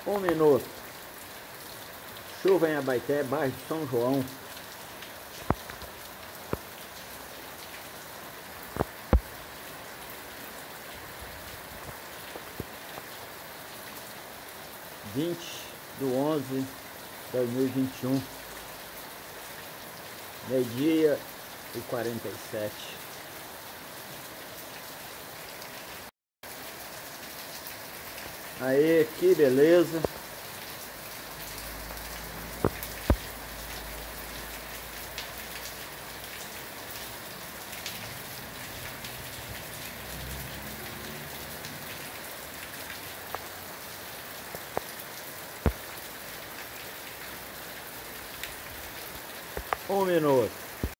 Um minuto. Chuva em Abaeté, bairro de São João. (20/11/2021) meio-dia e 47. Aí, que beleza. Um minuto.